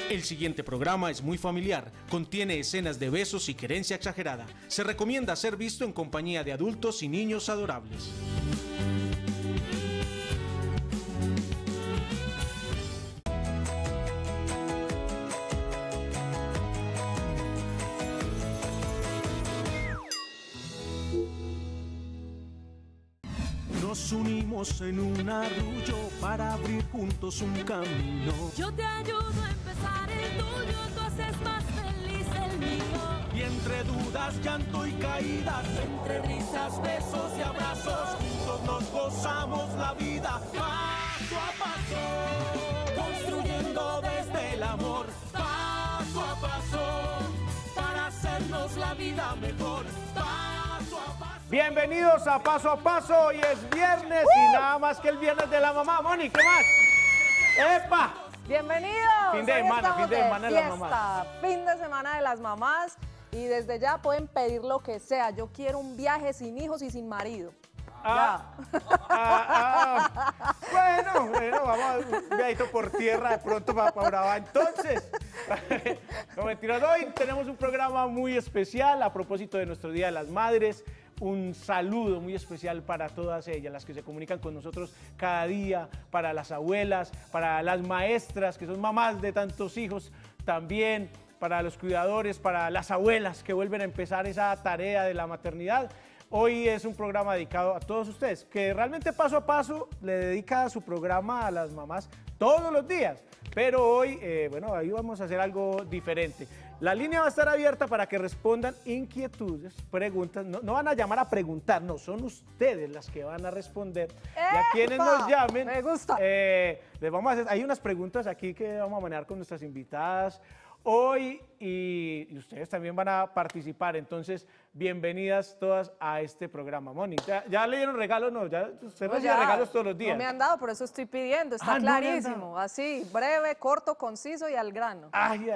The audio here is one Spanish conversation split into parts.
El siguiente programa es muy familiar, contiene escenas de besos y querencia exagerada. Se recomienda ser visto en compañía de adultos y niños adorables. Nos unimos en un arrullo para abrir juntos un camino. Yo te ayudo a empezar el tuyo, tú haces más feliz el mío. Y entre dudas, llanto y caídas, Entre risas, besos y abrazos, juntos nos gozamos la vida paso a paso, construyendo desde el amor paso a paso, para hacernos la vida mejor paso a paso. Bienvenidos a Paso. Hoy es viernes y nada más que el viernes de la mamá. Moni, ¿qué más? ¡Epa! Bienvenidos. Fin de Hoy semana, estamos fin de semana de las fiesta, mamás. Fin de semana de las mamás y desde ya pueden pedir lo que sea. Yo quiero un viaje sin hijos y sin marido. Bueno, vamos a un viajito por tierra de pronto para Urabá. Entonces, no mentiras, hoy tenemos un programa muy especial a propósito de nuestro Día de las Madres. Un saludo muy especial para todas ellas, las que se comunican con nosotros cada día, para las abuelas, para las maestras, que son mamás de tantos hijos, también para los cuidadores, para las abuelas que vuelven a empezar esa tarea de la maternidad. Hoy es un programa dedicado a todos ustedes, que realmente Paso a Paso le dedica su programa a las mamás todos los días, pero hoy, bueno, ahí vamos a hacer algo diferente. La línea va a estar abierta para que respondan inquietudes, preguntas. No van a llamar a preguntar, no, son ustedes las que van a responder. Y a quienes nos llamen, me gusta. Les vamos a hacer, hay unas preguntas aquí que vamos a manejar con nuestras invitadas hoy y ustedes también van a participar. Entonces, bienvenidas todas a este programa. Moni, ¿ya le dieron regalos? No, ya usted Pues recibe regalos todos los días. No me han dado, por eso estoy pidiendo. Está No le han clarísimo. Así, breve, corto, conciso y al grano. Ay.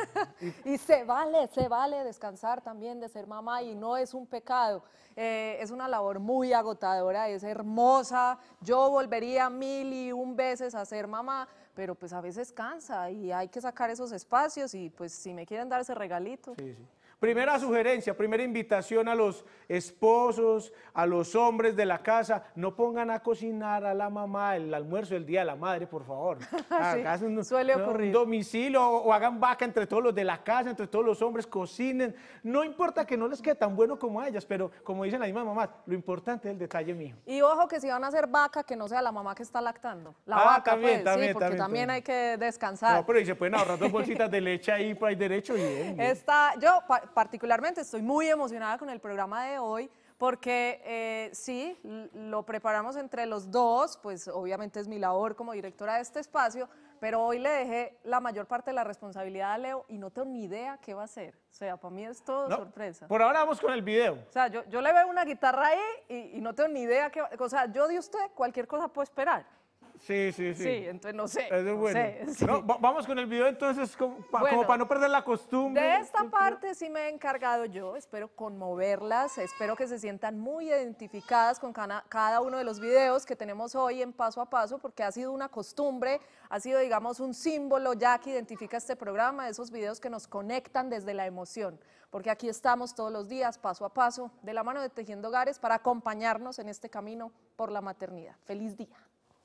Y se vale descansar también de ser mamá y no es un pecado. Es una labor muy agotadora, es hermosa. Yo volvería 1001 veces a ser mamá, pero pues a veces cansa y hay que sacar esos espacios y pues si me quieren dar ese regalito. Sí. Primera sugerencia, primera invitación a los esposos, a los hombres de la casa, no pongan a cocinar a la mamá el almuerzo del Día de la Madre, por favor. Sí, suele ocurrir. Un domicilio o hagan vaca entre todos los de la casa, entre todos los hombres, cocinen. No importa que no les quede tan bueno como a ellas, pero como dicen las mismas mamás, lo importante es el detalle mío. Y ojo que si van a hacer vaca, que no sea la mamá que está lactando. La vaca, también, pues, también, sí, porque también hay que descansar. No, pero y se pueden ahorrar 2 bolsitas de leche ahí por ahí derecho bien. Yo particularmente estoy muy emocionada con el programa de hoy porque sí, lo preparamos entre los dos, pues obviamente es mi labor como directora de este espacio, pero hoy le dejé la mayor parte de la responsabilidad a Leo y no tengo ni idea qué va a hacer. O sea, para mí es todo sorpresa. Por ahora vamos con el video. O sea, yo le veo una guitarra ahí y no tengo ni idea qué, o sea, yo de usted cualquier cosa puedo esperar. Sí. Sí, entonces no sé. Eso es bueno. No sé, sí. No, vamos con el video entonces, como Bueno, para no perder la costumbre. De esta parte sí me he encargado yo, espero conmoverlas, espero que se sientan muy identificadas con cada uno de los videos que tenemos hoy en Paso a Paso, porque ha sido una costumbre, ha sido, digamos, un símbolo ya que identifica este programa, esos videos que nos conectan desde la emoción, porque aquí estamos todos los días, paso a paso, de la mano de Tejiendo Hogares, para acompañarnos en este camino por la maternidad. ¡Feliz día!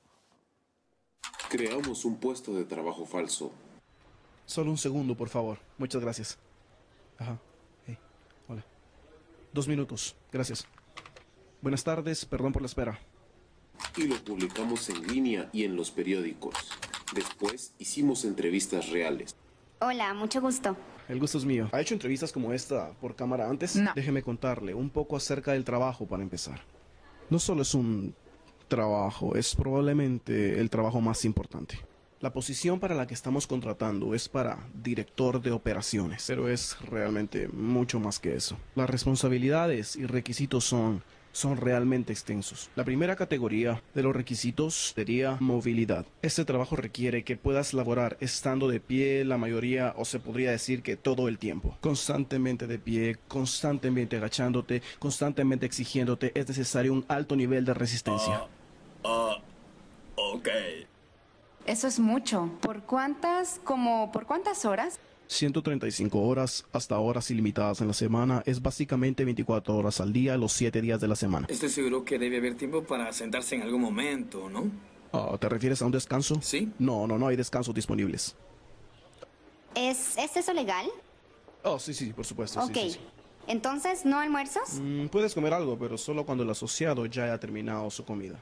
Creamos un puesto de trabajo falso. Solo un segundo, por favor. Muchas gracias. Ajá. Hey. Hola. 2 minutos. Gracias. Buenas tardes. Perdón por la espera. Y lo publicamos en línea y en los periódicos. Después hicimos entrevistas reales. Hola, mucho gusto. El gusto es mío. ¿Ha hecho entrevistas como esta por cámara antes? No. Déjeme contarle un poco acerca del trabajo para empezar. No solo es un trabajo, es probablemente el trabajo más importante. La posición para la que estamos contratando es para director de operaciones, pero es realmente mucho más que eso. Las responsabilidades y requisitos son realmente extensos. La primera categoría de los requisitos sería movilidad. Este trabajo requiere que puedas laborar estando de pie la mayoría, o se podría decir que todo el tiempo. Constantemente de pie, constantemente agachándote, constantemente exigiéndote. Es necesario un alto nivel de resistencia. Ok. Eso es mucho. ¿Por cuántas horas? 135 horas hasta horas ilimitadas en la semana es básicamente 24 horas al día, los 7 días de la semana. Estoy seguro que debe haber tiempo para sentarse en algún momento, ¿no? ¿Te refieres a un descanso? Sí. No hay descansos disponibles. ¿Es eso legal? Oh, sí, por supuesto. Ok. Sí. Entonces, ¿no almuerzos? Puedes comer algo, pero solo cuando el asociado ya haya terminado su comida.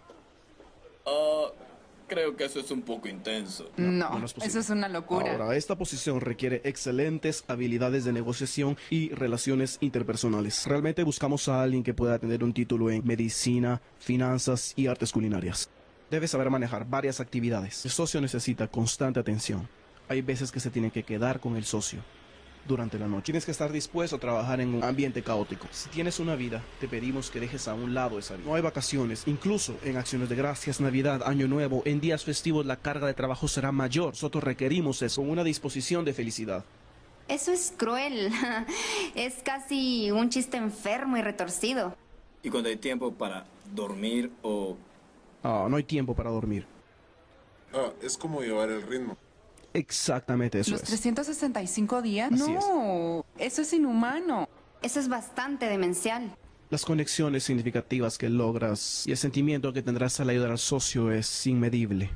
Creo que eso es un poco intenso. No, es posible. eso es una locura. Ahora, esta posición requiere excelentes habilidades de negociación y relaciones interpersonales. Realmente buscamos a alguien que pueda tener un título en medicina, finanzas y artes culinarias. Debes saber manejar varias actividades. El socio necesita constante atención. Hay veces que se tiene que quedar con el socio durante la noche. Tienes que estar dispuesto a trabajar en un ambiente caótico. Si tienes una vida, te pedimos que dejes a un lado esa vida. No hay vacaciones. Incluso en acciones de gracias, Navidad, Año Nuevo, en días festivos la carga de trabajo será mayor. Nosotros requerimos eso con una disposición de felicidad. Eso es cruel. Es casi un chiste enfermo y retorcido. ¿Y cuando hay tiempo para dormir o...? No hay tiempo para dormir. Es como llevar el ritmo. Exactamente eso ¿Los es. 365 días? Así No, eso es inhumano. Eso es bastante demencial. Las conexiones significativas que logras y el sentimiento que tendrás al ayudar al socio es inmedible.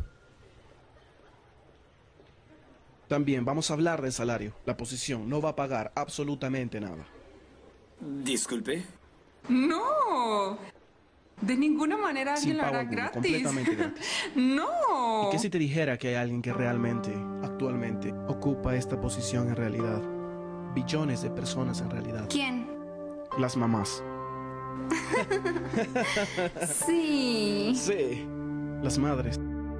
También vamos a hablar del salario. La posición no va a pagar absolutamente nada. Disculpe. No, de ninguna manera alguien Sin lo pago hará alguno, gratis. completamente gratis. No. ¿Y qué si te dijera que hay alguien que realmente, actualmente, ocupa esta posición en realidad? Billones de personas en realidad. ¿Quién? Las mamás. Sí. Sí, las madres.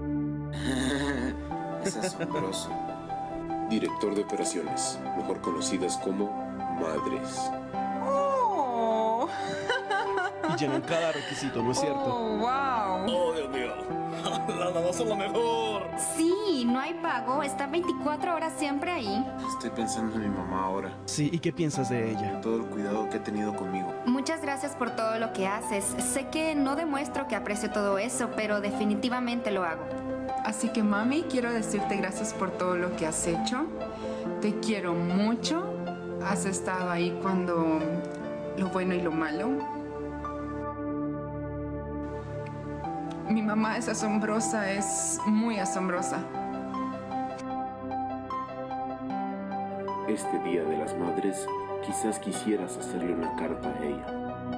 Es asombroso. Director de operaciones, mejor conocidas como madres. Oh. Y llenan cada requisito, ¿no es cierto? Oh, wow. Oh, Dios mío. Las mamás son lo mejor. Sí, no hay pago. Está 24 horas siempre ahí. Estoy pensando en mi mamá ahora. Sí, ¿y qué piensas de ella? Todo el cuidado que ha tenido conmigo. Muchas gracias por todo lo que haces. Sé que no demuestro que aprecio todo eso, pero definitivamente lo hago. Así que, mami, quiero decirte gracias por todo lo que has hecho. Te quiero mucho. Has estado ahí cuando lo bueno y lo malo. Mi mamá es asombrosa, es muy asombrosa. Este Día de las Madres, quizás quisieras hacerle una carta a ella.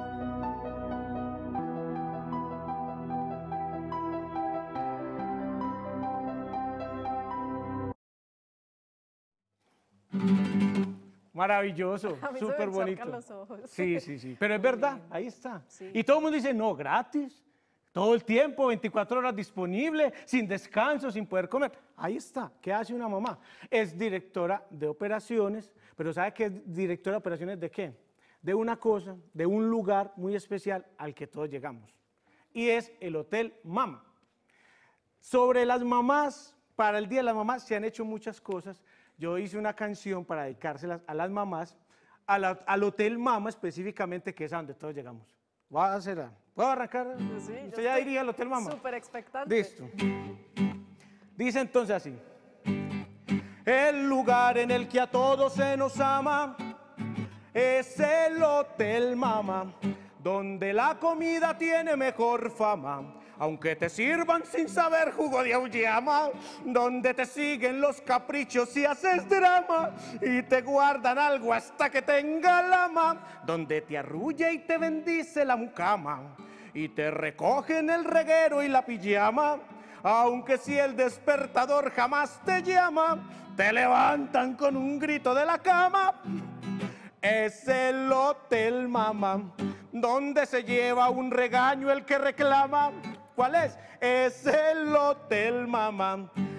Maravilloso, A mí se me súper encharcan bonito. los ojos. Sí. Pero es verdad, ahí está. Sí. Y todo el mundo dice, no, gratis. Todo el tiempo, 24 horas disponible, sin descanso, sin poder comer. Ahí está. ¿Qué hace una mamá? Es directora de operaciones, pero ¿sabe qué es directora de operaciones de qué? De una cosa, de un lugar muy especial al que todos llegamos. Y es el Hotel Mama. Sobre las mamás, para el Día de las Mamás se han hecho muchas cosas. Yo hice una canción para dedicárselas a las mamás, al Hotel Mama específicamente, que es a donde todos llegamos. ¿Puedo arrancar? Sí, yo ¿Usted ya estoy diría el Hotel Mama? Súper expectante. Listo. Dice entonces así. El lugar en el que a todos se nos ama es el Hotel Mama, donde la comida tiene mejor fama. Aunque te sirvan sin saber jugo de auyama, donde te siguen los caprichos y haces drama, y te guardan algo hasta que tenga lama, donde te arrulla y te bendice la mucama, y te recogen el reguero y la pijama, aunque si el despertador jamás te llama, te levantan con un grito de la cama. Es el Hotel Mama, donde se lleva un regaño el que reclama. ¿Cuál es? Es el Hotel Mama,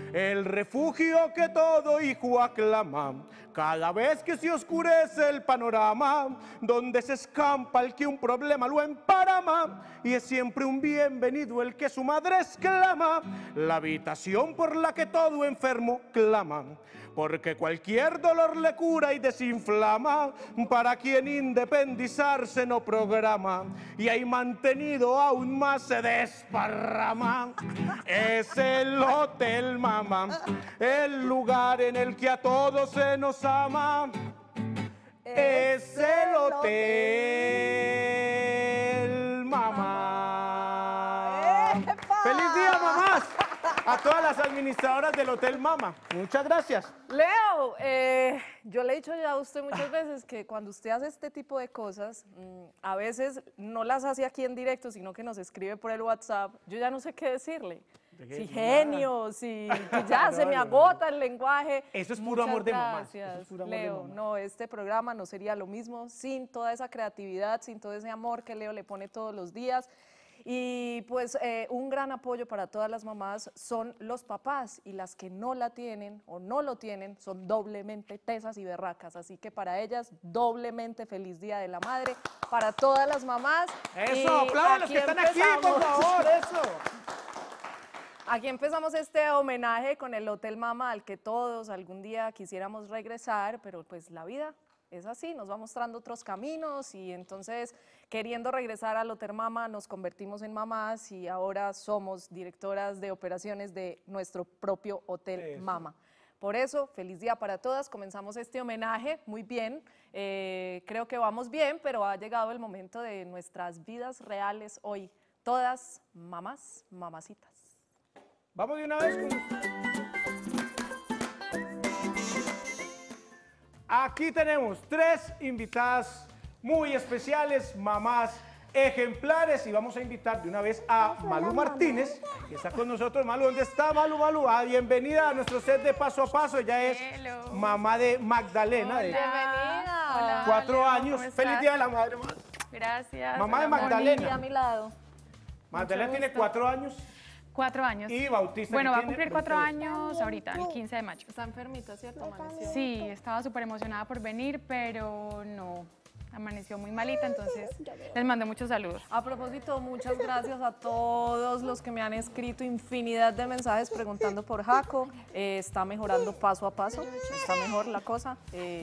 el refugio que todo hijo aclama. Cada vez que se oscurece el panorama, donde se escampa el que un problema lo emparama, y es siempre un bienvenido el que su madre exclama, la habitación por la que todo enfermo clama, porque cualquier dolor le cura y desinflama, para quien independizarse no programa, y ahí mantenido aún más se desparrama. Es el Hotel Mama, el lugar en el que a todos se nos ama. Es el Hotel Mama. ¡Epa! ¡Feliz día, mamás! A todas las administradoras del Hotel Mama. Muchas gracias. Leo, yo le he dicho ya a usted muchas veces que cuando usted hace este tipo de cosas, a veces no las hace aquí en directo, sino que nos escribe por el WhatsApp. Yo ya no sé qué decirle. Si genio, si que ya se me agota el lenguaje. Eso es puro amor de mamá. Gracias, Eso es puro amor de Leo. mamá. No, este programa no sería lo mismo sin toda esa creatividad, sin todo ese amor que Leo le pone todos los días. Y pues un gran apoyo para todas las mamás son los papás, y las que no la tienen o no lo tienen son doblemente tesas y berracas, así que para ellas doblemente feliz Día de la Madre para todas las mamás. Eso, aplaudan a los que están aquí, por favor, eso. Aquí empezamos este homenaje con el Hotel Mama, al que todos algún día quisiéramos regresar, pero pues la vida es así, nos va mostrando otros caminos, y entonces queriendo regresar al Hotel Mama nos convertimos en mamás y ahora somos directoras de operaciones de nuestro propio Hotel Mama. Por eso, feliz día para todas, comenzamos este homenaje muy bien, creo que vamos bien, pero ha llegado el momento de nuestras vidas reales hoy, todas mamás, mamacitas. Vamos de una vez con... Aquí tenemos 3 invitadas muy especiales, mamás ejemplares, y vamos a invitar de una vez a Malu Martínez, que está con nosotros. Malu, ¿dónde está Malu? Malu, bienvenida a nuestro set de Paso a Paso. Ella es mamá de Magdalena, de Bienvenida. 4 años. ¿cómo Feliz estás? Día de la Madre. Gracias. Mamá de hola, Magdalena. a mi lado. Magdalena tiene 4 años. 4 años. Y Bautista. Bueno, que va a tiene cumplir 4 22. años ahorita, el 15 de mayo. Está enfermita, ¿cierto? Amaneció. Sí, estaba súper emocionada por venir, pero no, amaneció muy malita, entonces les mando muchos saludos. A propósito, muchas gracias a todos los que me han escrito infinidad de mensajes preguntando por Jaco. Está mejorando paso a paso, está mejor la cosa.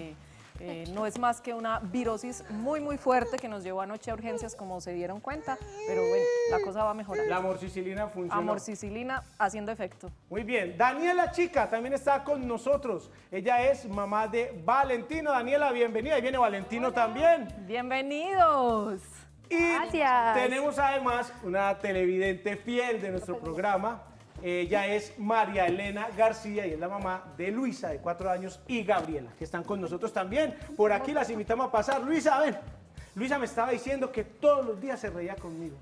No es más que una virosis muy, muy fuerte que nos llevó anoche a urgencias, como se dieron cuenta, pero bueno, la cosa va a mejorar. La amoxicilina funcionó. Amoxicilina haciendo efecto. Muy bien. Daniela Chica también está con nosotros. Ella es mamá de Valentino. Daniela, bienvenida. Y viene Valentino también. Bienvenidos. Y Gracias. tenemos además una televidente fiel de nuestro programa. Ella es María Elena García y es la mamá de Luisa, de 4 años, y Gabriela, que están con nosotros también. Por aquí las invitamos a pasar. Luisa, ven. Luisa me estaba diciendo que todos los días se reía conmigo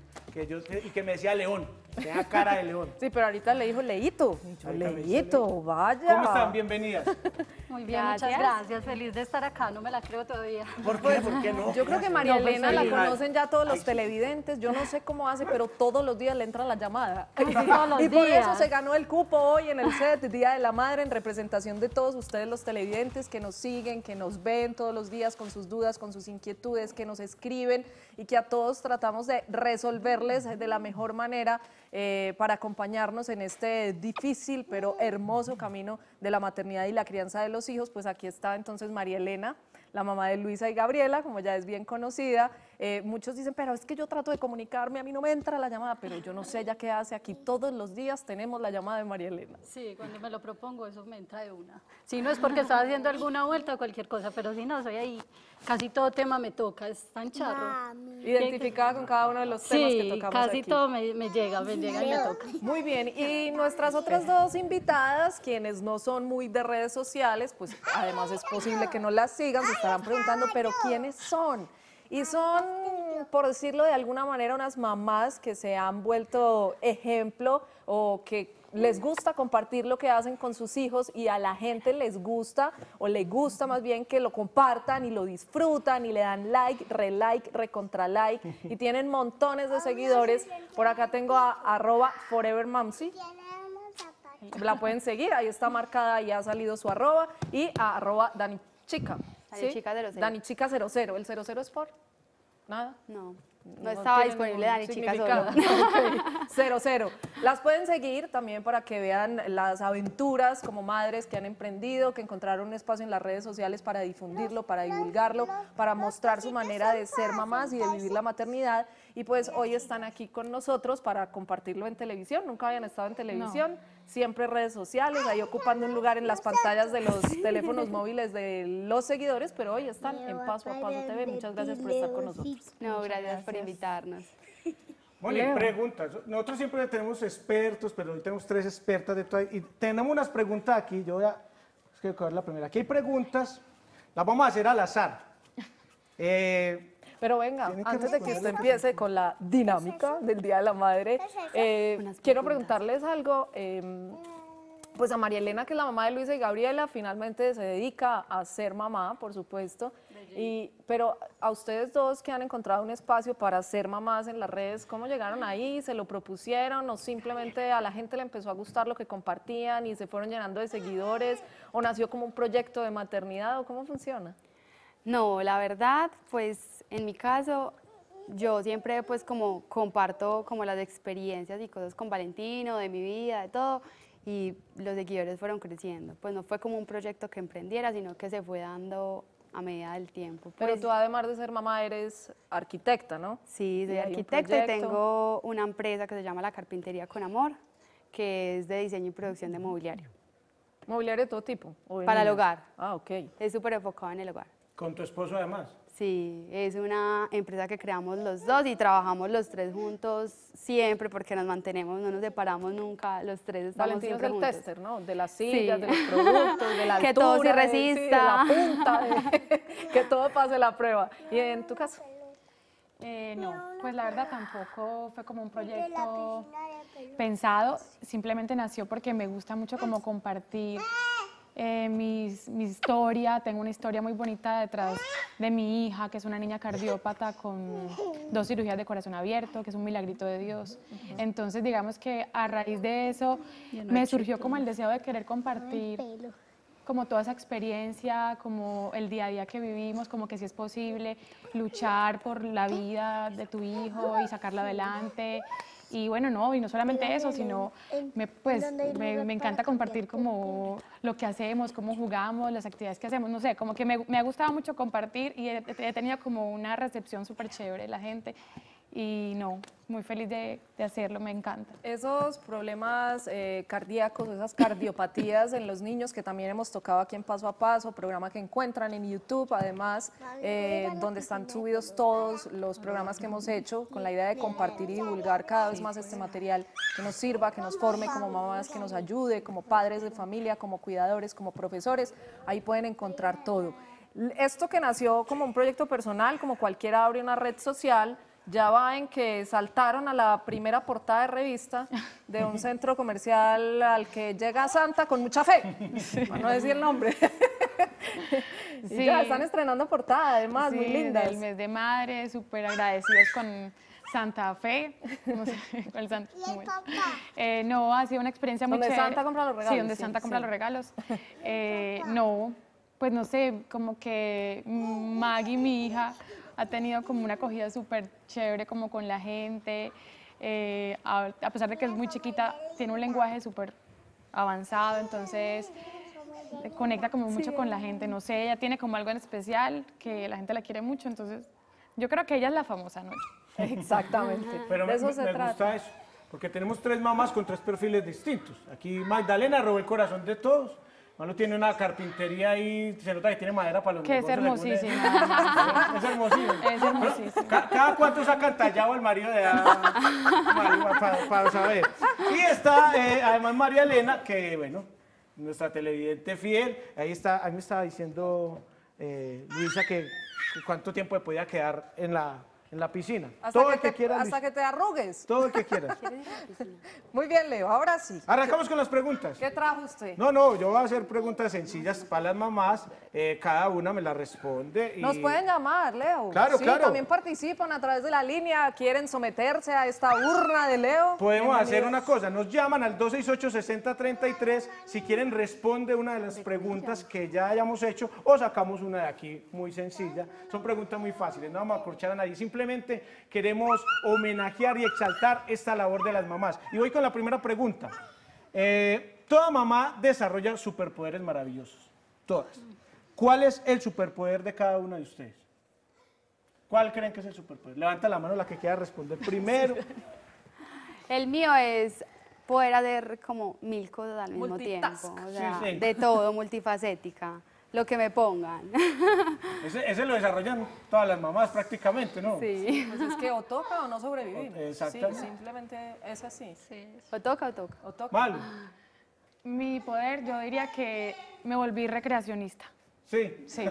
y que me decía León, tenía cara de león. Sí, pero ahorita le dijo Leito. Ahorita me dice Leito, vaya. ¿Cómo están? Bienvenidas. Muy bien, muchas gracias. Feliz de estar acá, no me la creo todavía. ¿Por qué? ¿Por qué no? Yo creo que María No, pues, Elena la feliz. conocen ya todos los televidentes. Yo no sé cómo hace, pero todos los días le entra la llamada. Sí, todos los Y por días. eso se ganó el cupo hoy en el set Día de la Madre, en representación de todos ustedes los televidentes que nos siguen, que nos ven todos los días con sus dudas, con sus inquietudes, que nos escriben y que a todos tratamos de resolverles de la mejor manera para acompañarnos en este difícil pero hermoso camino de la maternidad y la crianza de los hijos. Pues aquí está entonces María Elena, la mamá de Luisa y Gabriela, como ya es bien conocida. Muchos dicen, pero es que yo trato de comunicarme, a mí no me entra la llamada, pero yo no sé ella qué hace aquí. Todos los días tenemos la llamada de María Elena. Sí, cuando me lo propongo, eso me entra de una. Si no es porque estaba haciendo alguna vuelta o cualquier cosa, pero si no, soy ahí. Casi todo tema me toca, es tan charro. Identificada con cada uno de los temas que Sí, tocamos casi aquí. todo me llega y me toca. Muy bien, y nuestras otras 2 invitadas, quienes no son muy de redes sociales, pues además es posible que no las sigan, se estarán preguntando, pero ¿quiénes son? Y son, por decirlo de alguna manera, unas mamás que se han vuelto ejemplo o que les gusta compartir lo que hacen con sus hijos y a la gente les gusta o le gusta más bien que lo compartan y lo disfrutan y le dan like, recontra like y tienen montones de seguidores. Por acá tengo a @forevermamsi. La pueden seguir, ahí está marcada, ya ha salido su arroba y a arroba Danichica. Danichica00. Danichica00. ¿El 00 es por? ¿Nada? No estaba tiene disponible ningún Danichica significado. solo. Ok, 00. Las pueden seguir también para que vean las aventuras como madres que han emprendido, que encontraron un espacio en las redes sociales para difundirlo, para divulgarlo, para mostrar su manera de ser mamás y de vivir la maternidad. Y pues hoy están aquí con nosotros para compartirlo en televisión. Nunca habían estado en televisión, siempre redes sociales, ahí ocupando un lugar en las pantallas de los teléfonos móviles de los seguidores, pero hoy están en Paso a Paso TV. Muchas gracias por estar con nosotros. No, gracias por invitarnos. Bueno, preguntas. Nosotros siempre tenemos expertos, pero hoy tenemos 3 expertas de todo. Y tenemos unas preguntas aquí. Yo voy a coger la primera. Aquí hay preguntas. Las vamos a hacer al azar. Pero venga, antes de que usted empiece con la dinámica del Día de la Madre, quiero preguntarles algo. Pues a María Elena, que es la mamá de Luisa y Gabriela, finalmente se dedica a ser mamá, por supuesto. Pero a ustedes dos que han encontrado un espacio para ser mamás en las redes, ¿cómo llegaron ahí? ¿Se lo propusieron o simplemente a la gente le empezó a gustar lo que compartían y se fueron llenando de seguidores? ¿O nació como un proyecto de maternidad o cómo funciona? No, la verdad, pues en mi caso, yo siempre pues como comparto como las experiencias y cosas con Valentino, de mi vida, de todo, y los seguidores fueron creciendo. Pues no fue como un proyecto que emprendiera, sino que se fue dando a medida del tiempo. Pero Pues, tú además de ser mamá eres arquitecta, ¿no? sí, soy Y hay un arquitecta y proyecto. tengo una empresa que se llama La Carpintería con Amor, que es de diseño y producción de mobiliario. ¿Mobiliario de todo tipo? ¿O de Para el niños? hogar. Ah, ok. Es súper enfocado en el hogar. Con tu esposo además. Sí, es una empresa que creamos los dos y trabajamos los 3 juntos siempre porque nos mantenemos, no nos separamos nunca, los 3 estamos Valentino es siempre el juntos. tester, ¿no? De las sillas, Sí. de los productos, de la altura. Que todo se de resista. la punta, que todo pase la prueba. ¿Y en tu caso? No, pues la verdad tampoco fue como un proyecto pensado, simplemente nació porque me gusta mucho como compartir mi historia. Tengo una historia muy bonita detrás de mi hija, que es una niña cardiópata con 2 cirugías de corazón abierto, que es un milagrito de Dios. Entonces, digamos que a raíz de eso me surgió como el deseo de querer compartir como toda esa experiencia, como el día a día que vivimos, como que si es posible luchar por la vida de tu hijo y sacarla adelante. Y bueno, no, y no solamente eso, sino me encanta compartir como lo que hacemos, cómo jugamos, las actividades que hacemos, no sé, como que me ha gustado mucho compartir y he tenido como una recepción súper chévere de la gente y no, muy feliz de hacerlo, me encanta. Esos problemas cardíacos, esas cardiopatías en los niños que también hemos tocado aquí en Paso a Paso, programa que encuentran en YouTube, además, donde están subidos todos los programas que hemos hecho con la idea de compartir y divulgar cada vez más este material que nos sirva, que nos forme como mamás, que nos ayude como padres de familia, como cuidadores, como profesores. Ahí pueden encontrar todo. Esto que nació como un proyecto personal, como cualquiera abre una red social, ya va en que saltaron a la primera portada de revista de un centro comercial al que llega Santa con mucha fe, para no decir el nombre. Sí. Y ya están estrenando portada, además, muy lindas. El mes de madre, súper agradecidos con Santa Fe. No sé, ¿cuál Santa? No, ha sido una experiencia muy chévere. Donde Santa compra los regalos. Sí, donde Santa compra los regalos. No, pues no sé, como que Maggie, mi hija, ha tenido como una acogida súper chévere como con la gente, a pesar de que es muy chiquita, tiene un lenguaje súper avanzado, entonces conecta como mucho con la gente, no sé, ella tiene como algo en especial que la gente la quiere mucho, entonces yo creo que ella es la famosa, ¿no? Exactamente. Pero de eso me se gusta trata. eso, porque tenemos 3 mamás con 3 perfiles distintos. Aquí Magdalena robó el corazón de todos. Mano tiene una carpintería y se nota que tiene madera para los Que es negocios, hermosísima. Es hermosísimo. Es hermosísimo. Cada cuánto sacan tallado el marido de para saber. Y está además María Elena, que bueno, nuestra televidente fiel. Ahí está, ahí me estaba diciendo Luisa que cuánto tiempo podía quedar en la en la piscina. Hasta, Todo que, el que te, quiera. hasta que te arrugues. Todo el que quiera. Muy bien, Leo, ahora sí. Arrancamos con las preguntas. ¿Qué trajo usted? No, yo voy a hacer preguntas sencillas para las mamás. Cada una me la responde. Y... Nos pueden llamar, Leo. Claro, sí, claro. También participan a través de la línea. ¿Quieren someterse a esta urna de Leo? Podemos hacer Bienvenidos. una cosa, nos llaman al 268-6033 si quieren responde una de las preguntas que ya hayamos hecho o sacamos una de aquí muy sencilla. Son preguntas muy fáciles, no vamos a acorchar a nadie, simplemente queremos homenajear y exaltar esta labor de las mamás. Y voy con la primera pregunta. Toda mamá desarrolla superpoderes maravillosos, todas. ¿Cuál es el superpoder de cada una de ustedes? ¿Cuál creen que es el superpoder? Levanta la mano la que quiera responder primero. El mío es poder hacer como 1000 cosas al mismo Multitask. tiempo. O sea, Sí, sí. de todo, multifacética. Lo que me pongan. Ese lo desarrollan todas las mamás prácticamente, ¿no? Sí. Pues es que o toca o no sobrevivimos. Exactamente. Sí, simplemente es así. O toca o toca. O toca. Malo. Mi poder, yo diría que me volví recreacionista. Sí. Sí.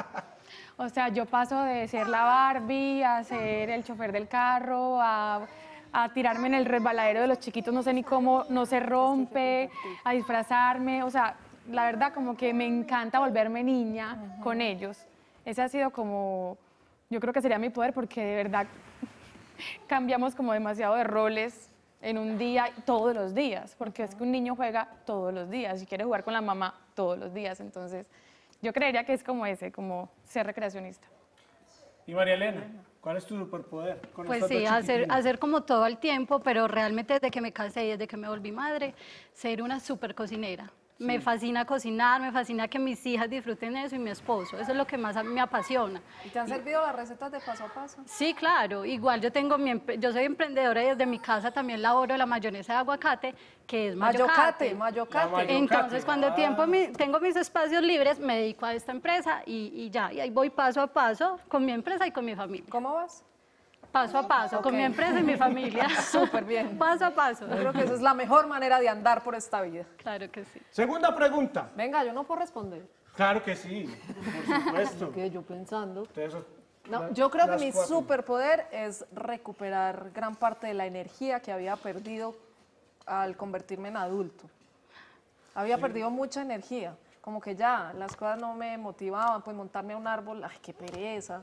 O sea, yo paso de ser la Barbie a ser el chofer del carro, a tirarme en el resbaladero de los chiquitos, no sé ni cómo, no se rompe, a disfrazarme. O sea, la verdad como que me encanta volverme niña con ellos. Ese ha sido como, yo creo que sería mi poder porque de verdad cambiamos como demasiado de roles en un día, todos los días, porque es que un niño juega todos los días y quiere jugar con la mamá todos los días. Entonces, yo creería que es como ese, como ser recreacionista. Y María Elena, ¿cuál es tu superpoder? Con Pues estas sí, dos chiquitines? hacer como todo el tiempo, pero realmente desde que me casé y desde que me volví madre, ser una súper cocinera. Me fascina cocinar, me fascina que mis hijas disfruten eso y mi esposo. Eso es lo que más a mí me apasiona. ¿Y te han servido las recetas de paso a paso? Sí, claro. Igual yo tengo yo soy emprendedora y desde mi casa también laboro la mayonesa de aguacate, que es mayocate. Mayocate. Entonces, cuando tengo mis espacios libres, me dedico a esta empresa y ya. Y ahí voy paso a paso con mi empresa y con mi familia. ¿Cómo vas? Paso a paso, con mi empresa y mi familia. Súper bien. Paso a paso. Yo creo que esa es la mejor manera de andar por esta vida. Claro que sí. Segunda pregunta. Venga, yo no puedo responder. Claro que sí, por supuesto. Que yo pensando. Ustedes son No, yo creo que las mi cuatro. superpoder es recuperar gran parte de la energía que había perdido al convertirme en adulto. Había perdido mucha energía, como que ya las cosas no me motivaban, pues montarme a un árbol, ay, qué pereza,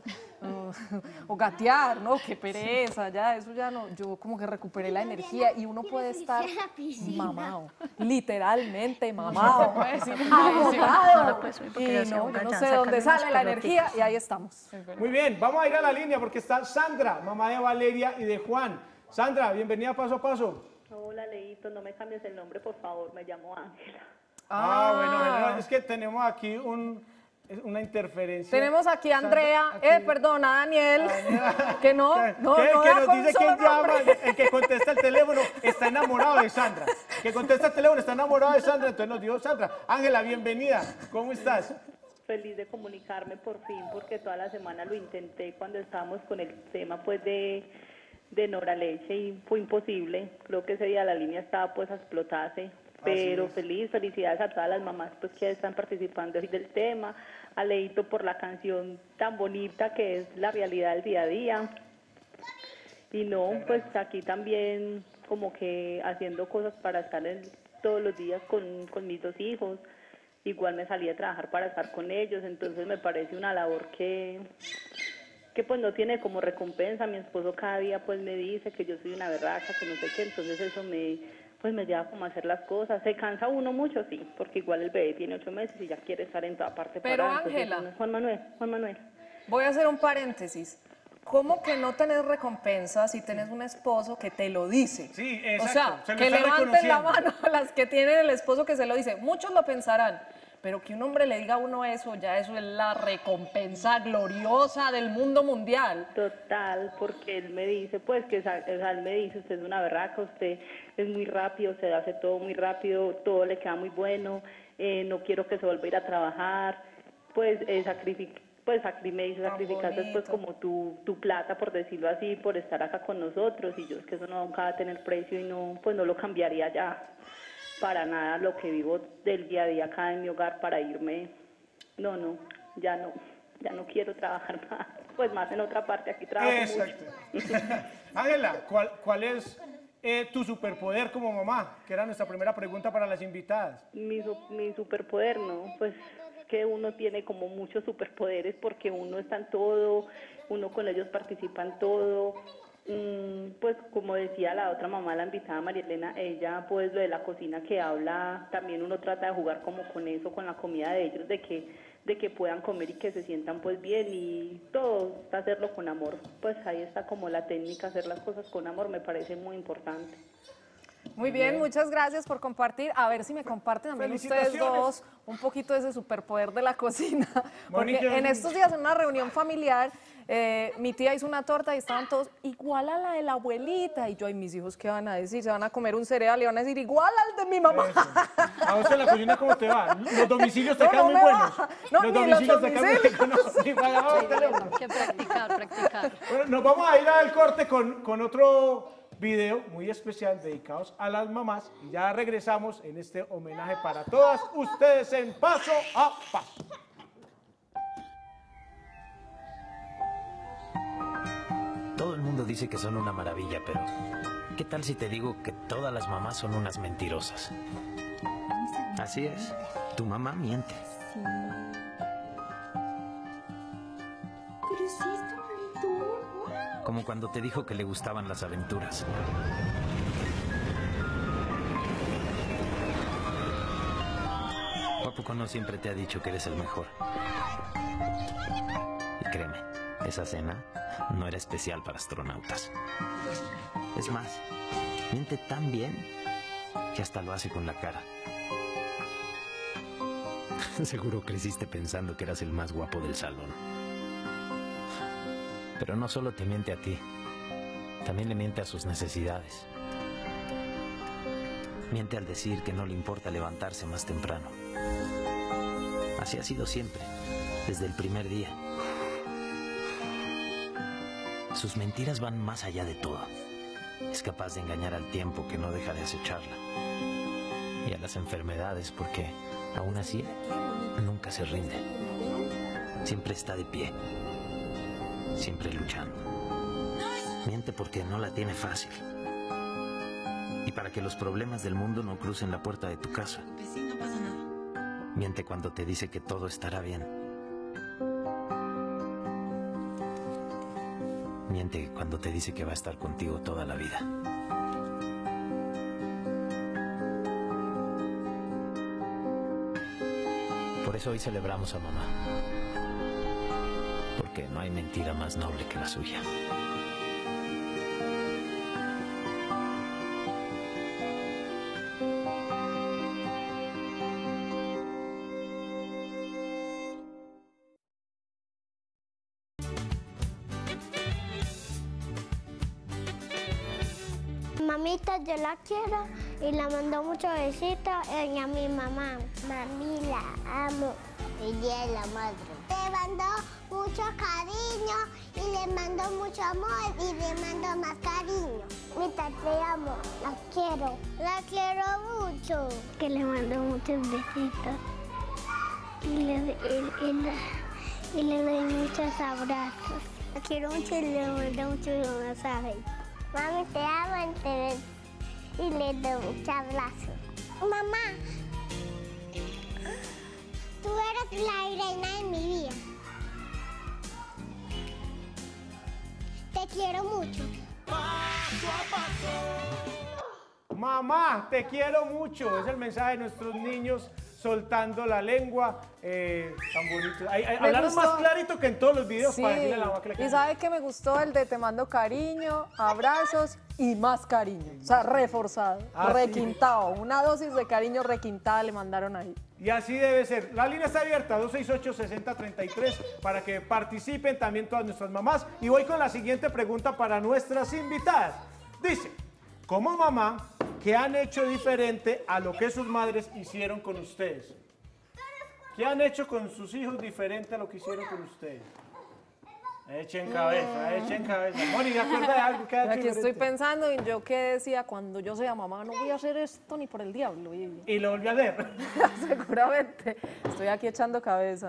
o gatear, no, qué pereza, ya, eso ya no, yo como que recuperé la energía y uno puede estar mamado, literalmente mamado, agotado, y no, yo no sé de dónde sale la energía y ahí estamos. Muy bien, vamos a ir a la línea porque está Sandra, mamá de Valeria y de Juan. Sandra, bienvenida a Paso a Paso. Hola, Leito, no me cambies el nombre, por favor, me llamo Ángela. Bueno, es que tenemos aquí una interferencia. Tenemos aquí a Andrea, perdona, Daniel, que ¿Qué? no Que da nos con dice un quién solo nombre. llama, el que contesta el teléfono está enamorado de Sandra. Que contesta el teléfono está enamorado de Sandra, entonces nos dijo Sandra. Ángela, bienvenida, ¿cómo estás? Feliz de comunicarme por fin, porque toda la semana lo intenté cuando estábamos con el tema pues de Nora Leche y fue imposible. Creo que ese día la línea estaba pues a explotarse. Pero felicidades a todas las mamás pues que están participando hoy del tema, a Leito por la canción tan bonita que es la realidad del día a día. Y no, pues aquí también como que haciendo cosas para estar todos los días con mis dos hijos. Igual me salí a trabajar para estar con ellos, entonces me parece una labor que pues no tiene como recompensa. Mi esposo cada día pues me dice que yo soy una berraca, que no sé qué, entonces eso me lleva como a hacer las cosas. Se cansa uno mucho, sí, porque igual el bebé tiene 8 meses y ya quiere estar en toda parte. Pero parada, Ángela, entonces, Juan Manuel. Voy a hacer un paréntesis. ¿Cómo que no tenés recompensa si tenés un esposo que te lo dice? Sí, O exacto. sea, que levanten la mano las que tienen el esposo que se lo dice. Muchos lo pensarán, pero que un hombre le diga a uno eso, ya eso es la recompensa gloriosa del mundo mundial. Total, porque él me dice, pues que él me dice, usted es una berraca, usted es muy rápido, usted hace todo muy rápido, todo le queda muy bueno, no quiero que se vuelva a ir a trabajar, pues me dice, sacrificaste pues como tu plata, por decirlo así, por estar acá con nosotros, y yo es que eso nunca va a tener precio y no, pues no lo cambiaría ya para nada lo que vivo del día a día acá en mi hogar para irme, ya no, ya no quiero trabajar más, pues más en otra parte, aquí trabajo Exacto. mucho. Ángela, ¿cuál es tu superpoder como mamá? Que era nuestra primera pregunta para las invitadas. Mi superpoder, ¿no? Pues que uno tiene como muchos superpoderes porque uno está en todo, uno con ellos participa en todo. Pues como decía la otra mamá, la invitada María Elena, ella pues lo de la cocina que habla, también uno trata de jugar como con eso, con la comida de ellos, de que puedan comer y que se sientan pues bien y todo, hacerlo con amor. Pues ahí está como la técnica, hacer las cosas con amor me parece muy importante. Muy bien, muchas gracias por compartir. A ver si me comparten también ustedes dos un poquito de ese superpoder de la cocina. Porque en estos días en una reunión familiar, mi tía hizo una torta y estaban todos igual a la de la abuelita. Y yo, ay, mis hijos, ¿qué van a decir? Se van a comer un cereal y van a decir igual al de mi mamá. Eso. ¿A vos en la cocina cómo te va? Los domicilios te quedan muy buenos. Los domicilios te quedan muy buenos. Sí, que practicar. Bueno, nos vamos a ir al corte con otro video muy especial dedicados a las mamás y ya regresamos en este homenaje para todas ustedes en Paso a Paso. Todo el mundo dice que son una maravilla, pero ¿qué tal si te digo que todas las mamás son unas mentirosas? Así es, tu mamá miente. Como cuando te dijo que le gustaban las aventuras. ¿O a poco no siempre te ha dicho que eres el mejor? Y créeme, esa cena no era especial para astronautas. Es más, miente tan bien que hasta lo hace con la cara. Seguro creciste pensando que eras el más guapo del salón. Pero no solo te miente a ti, también le miente a sus necesidades. Miente al decir que no le importa levantarse más temprano. Así ha sido siempre, desde el primer día. Sus mentiras van más allá de todo. Es capaz de engañar al tiempo que no deja de acecharla. Y a las enfermedades porque, aún así, nunca se rinde. Siempre está de pie. Siempre luchando. Miente porque no la tiene fácil. Y para que los problemas del mundo no crucen la puerta de tu casa. Miente cuando te dice que todo estará bien. Miente cuando te dice que va a estar contigo toda la vida. Por eso hoy celebramos a mamá. Porque no hay mentira más noble que la suya. Mamita, yo la quiero y le mando muchos besitos y a mi mamá. Mami, la amo. Ella es la madre. Le mando mucho cariño y le mando mucho amor y le mando más cariño. Mita, te amo, la quiero mucho. Que le mando muchos besitos y le doy muchos abrazos. La quiero mucho y le mando muchos mensajes. Mami, te amo y le doy muchos abrazos. Mamá, tú eres la reina de mi vida. Te quiero mucho. Paso a paso. Mamá, te quiero mucho. Es el mensaje de nuestros niños soltando la lengua. Tan bonito. Hablaron más clarito que en todos los videos. Sí. Para decirle a la mamá que le quiero. Y sabe que me gustó el de te mando cariño, abrazos y más cariño. O sea, reforzado, requintado. Sí. Una dosis de cariño requintada le mandaron ahí. Y así debe ser. La línea está abierta, 268-6033, para que participen también todas nuestras mamás. Y voy con la siguiente pregunta para nuestras invitadas. Dice, como mamá, ¿qué han hecho diferente a lo que sus madres hicieron con ustedes? ¿Qué han hecho con sus hijos diferente a lo que hicieron con ustedes? Echen cabeza, echen cabeza. Moni, ¿te acuerdas de algo que ha hecho Aquí diferente? estoy pensando en yo que decía, cuando yo sea mamá, no voy a hacer esto ni por el diablo. Y lo volví a hacer. Seguramente. Estoy aquí echando cabeza.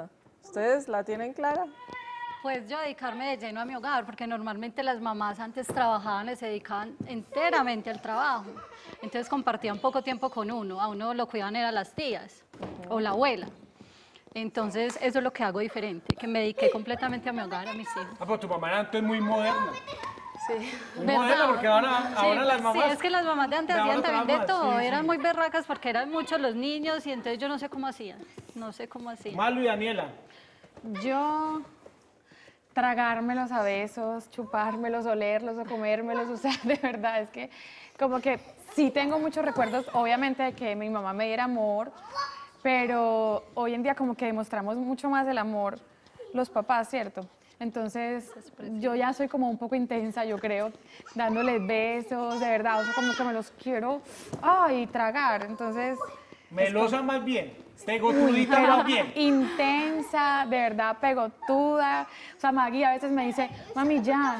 ¿Ustedes la tienen clara? Pues yo dedicarme de lleno a mi hogar, porque normalmente las mamás antes trabajaban y se dedicaban enteramente al trabajo. Entonces compartían poco tiempo con uno, a uno lo cuidaban eran las tías o la abuela. Entonces eso es lo que hago diferente, que me dediqué completamente a mi hogar, a mis hijos. Ah, pero tu mamá era antes muy moderna. Sí. Muy moderna, porque ahora las mamás... Sí, es que las mamás de antes hacían también de trabajan, todo, sí, eran sí. muy berracas porque eran muchos los niños y entonces yo no sé cómo hacían, no sé cómo hacían. Malu y Daniela. Yo tragármelos a besos, chupármelos, olerlos o comérmelos, o sea, de verdad es que como que sí tengo muchos recuerdos, obviamente, de que mi mamá me diera amor, pero hoy en día como que demostramos mucho más el amor los papás, ¿cierto? Entonces yo ya soy como un poco intensa, yo creo, dándoles besos, de verdad, o sea, como que me los quiero, ay, tragar, entonces... Melosa más bien. Pegotudita Uy, más bien. Intensa, de verdad, pegotuda. O sea, Maggie a veces me dice, mami, ya.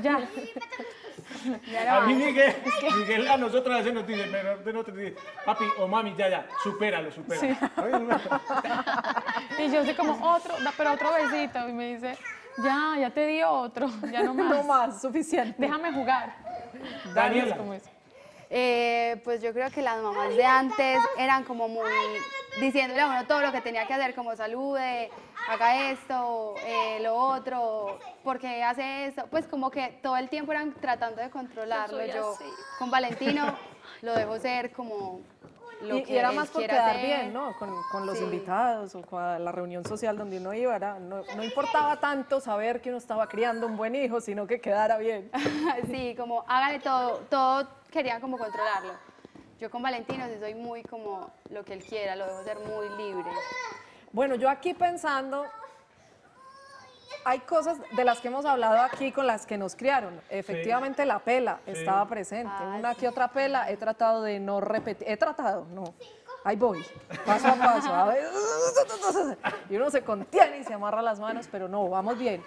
A mí Miguel a nosotros a veces nos dice, papi o mami, ya, supéralo. Sí. Y yo soy como, pero otro besito. Y me dice, ya te di otro, ya no más. No más, suficiente. Déjame jugar. Daniela. Como eso. Pues yo creo que las mamás de antes eran como muy diciéndole a uno todo lo que tenía que hacer, como salude, haga esto, lo otro, porque hace esto, pues como que todo el tiempo eran tratando de controlarlo. Yo con Valentino lo dejo ser como lo que y era él más por quiera quedar hacer. bien, ¿no? Con los Sí. invitados o con la reunión social donde uno iba, no importaba tanto saber que uno estaba criando un buen hijo, sino que quedara bien. Sí, como hágale todo querían como controlarlo. Yo con Valentino sí soy muy como lo que él quiera, lo dejo ser muy libre. Bueno, yo aquí pensando, hay cosas de las que hemos hablado aquí con las que nos criaron. Efectivamente, la pela estaba presente. Una que otra pela, he tratado de no repetir. Ahí voy, paso a paso. A ver. Y uno se contiene y se amarra las manos, pero no, vamos bien.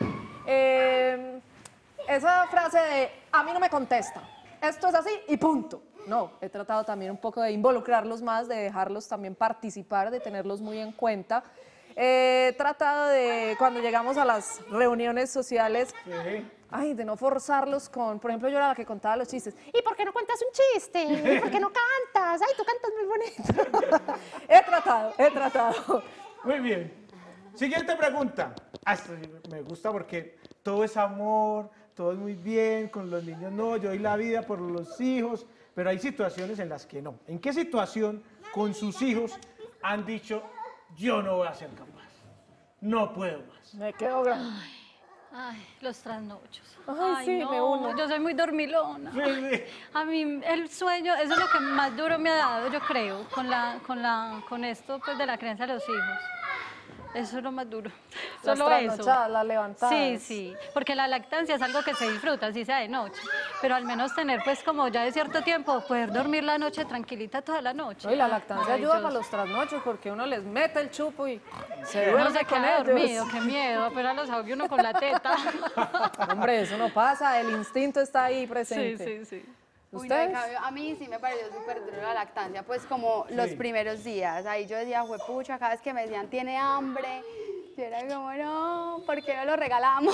Esa frase de, a mí no me contesta, esto es así y punto. No, he tratado también un poco de involucrarlos más, de dejarlos también participar, de tenerlos muy en cuenta. He tratado de, cuando llegamos a las reuniones sociales, de no forzarlos con, por ejemplo, yo era la que contaba los chistes. ¿Y por qué no cuentas un chiste? ¿Y por qué no cantas? Ay, tú cantas muy bonito. He tratado. Muy bien. Siguiente pregunta. Me gusta porque todo es amor, todo es muy bien, con los niños no, yo doy la vida por los hijos, pero hay situaciones en las que no. ¿En qué situación con sus hijos han dicho, yo no voy a ser capaz, no puedo más? Me quedo grande. Ay, los trasnochos. Ay, sí, me uno. Yo soy muy dormilona. Sí. A mí el sueño, eso es lo que más duro me ha dado, yo creo, con esto pues, de la crianza de los hijos. Eso es lo más duro. Las Solo eso. trasnochadas, las levantadas. Sí, porque la lactancia es algo que se disfruta, así sea de noche. Pero al menos tener, pues, como ya de cierto tiempo, poder dormir la noche tranquilita toda la noche. No, y la lactancia ayuda para Maravilloso. los trasnochos porque uno les mete el chupo y se Uno duerme se con queda ellos. dormido, qué miedo, apenas los ahogue uno con la teta. Hombre, eso no pasa, el instinto está ahí presente. Sí. Uy, no, en cambio, a mí sí me pareció súper duro la lactancia, pues como los primeros días. Ahí yo decía, juepucha, cada vez que me decían, tiene hambre, yo era como, no, ¿por qué no lo regalamos?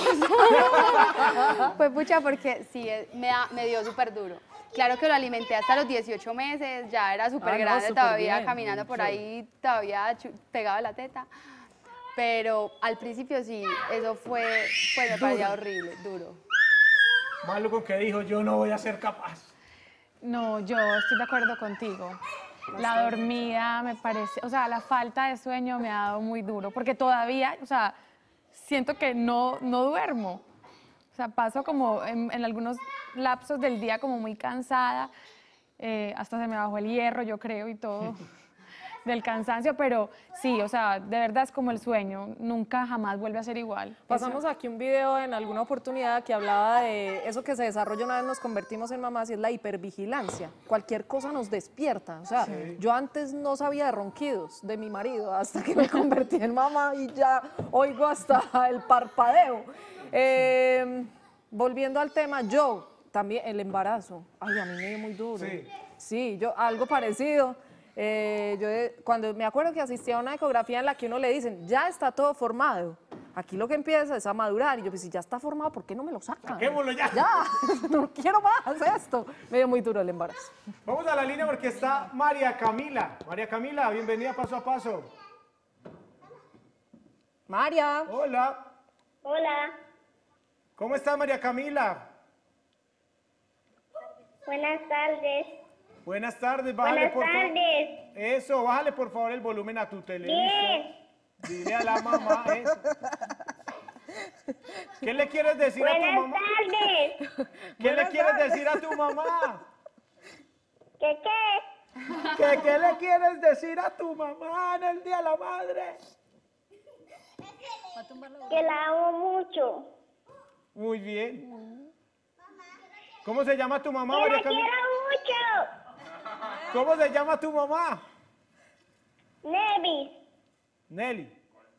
Juepucha, porque sí, me dio súper duro. Claro que lo alimenté hasta los 18 meses, ya era súper grande, súper todavía bien. caminando por ahí, todavía pegaba la teta. Pero al principio sí, eso fue, pues me parecía horrible, duro. Malo con que dijo, yo no voy a ser capaz. No, yo estoy de acuerdo contigo. La dormida me parece, o sea, la falta de sueño me ha dado muy duro, porque todavía, o sea, siento que no duermo. O sea, paso como en algunos lapsos del día como muy cansada, hasta se me bajó el hierro, yo creo, y todo, del cansancio, pero sí, o sea, de verdad es como el sueño, nunca jamás vuelve a ser igual. Pasamos aquí un video en alguna oportunidad que hablaba de eso que se desarrolla una vez nos convertimos en mamás y es la hipervigilancia. Cualquier cosa nos despierta. O sea, yo antes no sabía de ronquidos de mi marido hasta que me convertí en mamá y ya oigo hasta el parpadeo. Volviendo al tema, yo también, el embarazo. Ay, a mí me dio muy duro. Sí, yo algo parecido. Cuando me acuerdo que asistía a una ecografía en la que uno le dicen, ya está todo formado. Aquí lo que empieza es a madurar. Y yo, pues si ya está formado, ¿por qué no me lo sacan? Saquémoslo ya. Ya, no quiero más esto. Me dio muy duro el embarazo. Vamos a la línea porque está María Camila. María Camila, bienvenida a Paso a Paso. María. Hola. Hola. ¿Cómo estás, María Camila? Buenas tardes. Buenas tardes, bájale Buenas por favor. tardes. Eso, bájale por favor el volumen a tu televisor. Bien. Dile a la mamá eso. ¿Qué le quieres decir a tu mamá? Buenas tardes. ¿Qué le quieres decir a tu mamá? ¿Qué qué? ¿Qué le quieres decir a tu mamá en el Día de la Madre? Que la amo mucho. Muy bien. ¿Cómo se llama tu mamá, Que María la Camila? quiero mucho. ¿Cómo se llama tu mamá? Nevis. Nelly.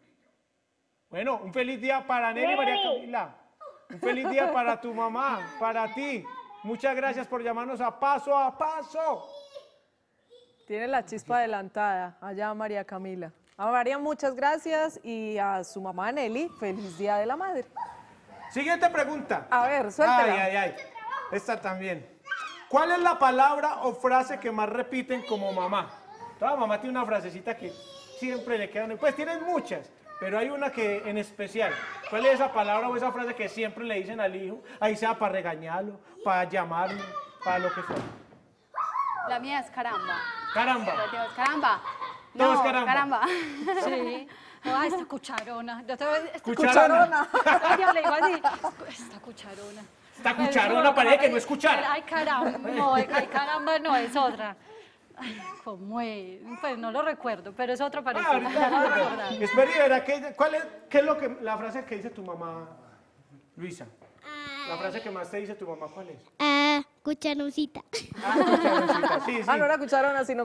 Bueno, un feliz día para Nelly, María Camila. Un feliz día para tu mamá, para ti. Muchas gracias por llamarnos a Paso a Paso. Tiene la chispa adelantada, allá María Camila. A María, muchas gracias. Y a su mamá Nelly, feliz Día de la Madre. Siguiente pregunta. A ver, suéltela. Ay. Esta también. ¿Cuál es la palabra o frase que más repiten como mamá? Toda mamá tiene una frasecita que siempre le queda. Pues tienen muchas, pero hay una que en especial. ¿Cuál es esa palabra o esa frase que siempre le dicen al hijo? Ahí sea para regañarlo, para llamarlo, para lo que sea. La mía es caramba. Caramba. La tía es caramba. Todo No, es caramba. Sí. Ay, esta cucharona. Yo te voy a decir, esta Cucharona. Yo le digo así, esta cucharona. Esta cucharona parece que no es cuchara. Ay, caramba, no, ay, caramba, no, es otra. Ay, ¿cómo es? Pues no lo recuerdo, pero es otra parecida. Espera, y verá, ¿qué es lo que, la frase que dice tu mamá, Luisa? La frase que más te dice tu mamá, ¿cuál es? Cucharoncita. Cucharoncita, sí, sí. Ah, no era cucharona, sino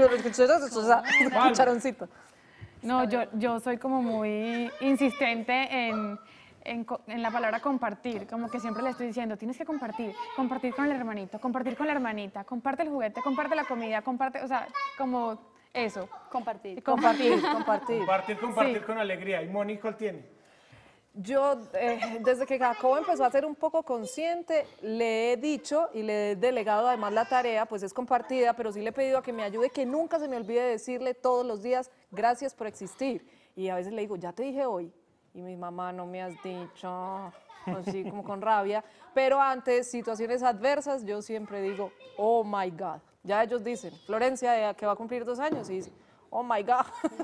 cucharoncita. No, yo soy como muy insistente en la palabra compartir, como que siempre le estoy diciendo, tienes que compartir con el hermanito, compartir con la hermanita, comparte el juguete, comparte la comida, comparte, o sea, como eso. Compartir. Compartir. Compartir Sí. con alegría. ¿Y Mónica cuál tiene? Yo, desde que Jacobo empezó a ser un poco consciente, le he dicho y le he delegado además la tarea, pues es compartida, pero sí le he pedido a que me ayude, que nunca se me olvide decirle todos los días, gracias por existir. Y a veces le digo, ya te dije hoy. Y mi mamá, no me has dicho, así como con rabia. Pero antes, situaciones adversas, yo siempre digo, oh my God. Ya ellos dicen, Florencia, que va a cumplir 2 años, y dice, oh my God.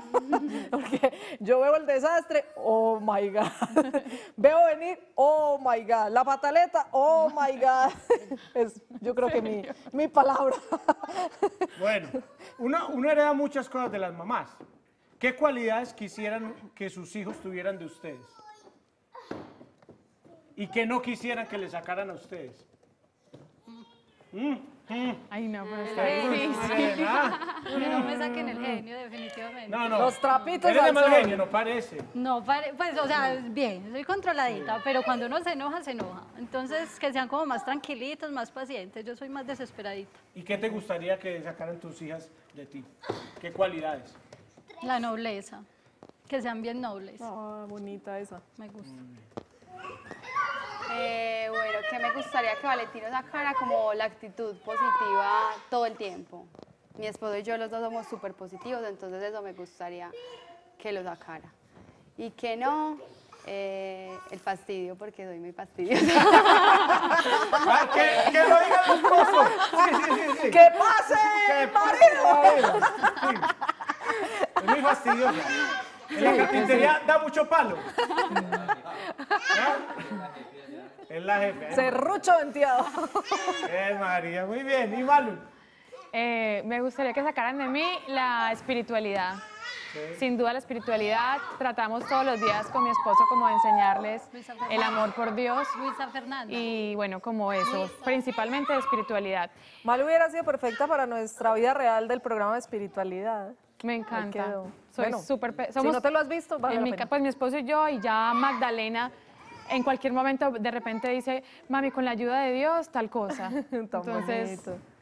Porque yo veo el desastre, oh my God. Veo venir, oh my God. La pataleta, oh my God. Es, yo creo que mi palabra. Bueno, uno hereda muchas cosas de las mamás. ¿Qué cualidades quisieran que sus hijos tuvieran de ustedes? ¿Y qué no quisieran que le sacaran a ustedes? Ay, no, pero está Ustedes, difícil. Pero no me saquen el genio, definitivamente. No, no. Los trapitos Eres de al mal sol. genio, no parece. No, pues, o sea, bien, soy controladita, pero cuando uno se enoja, se enoja. Entonces, que sean como más tranquilitos, más pacientes. Yo soy más desesperadita. ¿Y qué te gustaría que sacaran tus hijas de ti? ¿Qué cualidades? La nobleza, que sean bien nobles. Ah, bonita esa. Me gusta. Bueno, que me gustaría que Valentino sacara como la actitud positiva todo el tiempo. Mi esposo y yo los dos somos súper positivos, entonces eso me gustaría que lo sacara. Y que no, el fastidio, porque soy muy fastidiosa. Ah, que lo diga el esposo. Sí. ¡Que pase, ¡Que marido! Sí. Es muy fastidiosa. En la carpintería da mucho palo. ¿Ya? Es la jefe. Serrucho venteado. María, muy bien. ¿Y Malu? Me gustaría que sacaran de mí la espiritualidad. Sin duda la espiritualidad. Tratamos todos los días con mi esposo como de enseñarles el amor por Dios. Luisa Fernanda. Y bueno, como eso, principalmente de espiritualidad. Malu hubiera sido perfecta para nuestra vida real del programa de espiritualidad. Me encanta. quedó. Soy Bueno, súper... si no te lo has visto, vale la pena. Pues mi esposo y yo, y ya Magdalena, en cualquier momento de repente dice, mami, con la ayuda de Dios, tal cosa. Entonces, bonito.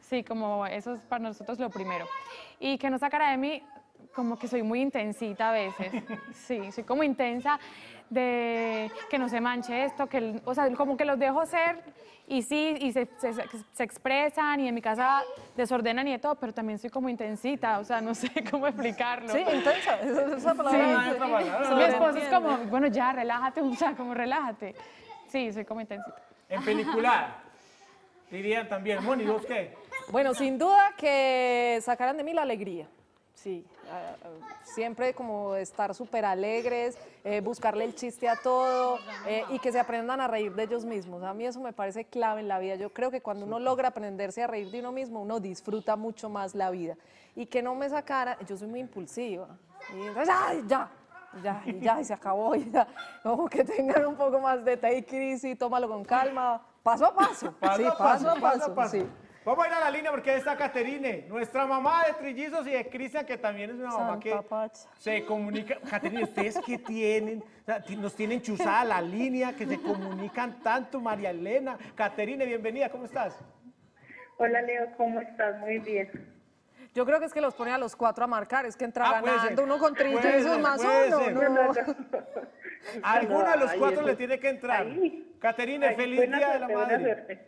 Sí, como eso es para nosotros lo primero. Y que no sacara de mí, como que soy muy intensita a veces. Sí, soy como intensa de que no se manche esto, o sea, como que los dejo ser y sí, y se expresan y en mi casa desordenan y de todo, pero también soy como intensita, o sea, no sé cómo explicarlo. Sí, intensa, esa palabra. Sí. Mi esposo es como, bueno, ya, relájate, o sea, como relájate. Sí, soy como intensita. En pelicular, dirían también, Moni, ¿vos qué? Bueno, sin duda que sacaran de mí la alegría. Sí, siempre como estar súper alegres, buscarle el chiste a todo y que se aprendan a reír de ellos mismos. A mí eso me parece clave en la vida. Yo creo que cuando uno logra aprenderse a reír de uno mismo, uno disfruta mucho más la vida. Y que no me sacara, yo soy muy impulsiva. Y entonces, ¡ay, ya, y se acabó, y ya. Como que tengan un poco más de take it easy, tómalo con calma, paso a paso. Sí, paso a paso. Sí. Vamos a ir a la línea porque ahí está Caterine, nuestra mamá de trillizos y de Cristian, que también es una mamá que se comunica. Caterine, ¿ustedes qué tienen? O sea, nos tienen chuzada la línea, que se comunican tanto. María Elena, Caterine, bienvenida, ¿cómo estás? Hola Leo, ¿cómo estás? Muy bien. Yo creo que es que los pone a los 4 a marcar, es que entra ganando uno con trillizos más uno. No. Alguno de los 4 le tiene que entrar. Caterine, feliz Día de la Madre.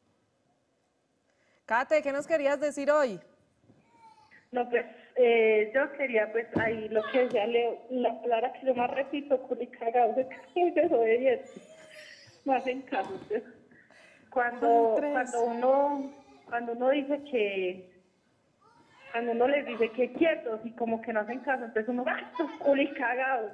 Kate, ¿qué nos querías decir hoy? No, pues yo quería, pues ahí lo que decía Leo, la palabra que yo más repito, culicagado, es muy desobediente, más en caso. Cuando uno dice que, cuando uno les dice que quietos y como que no hacen caso, entonces uno, estos culicagados,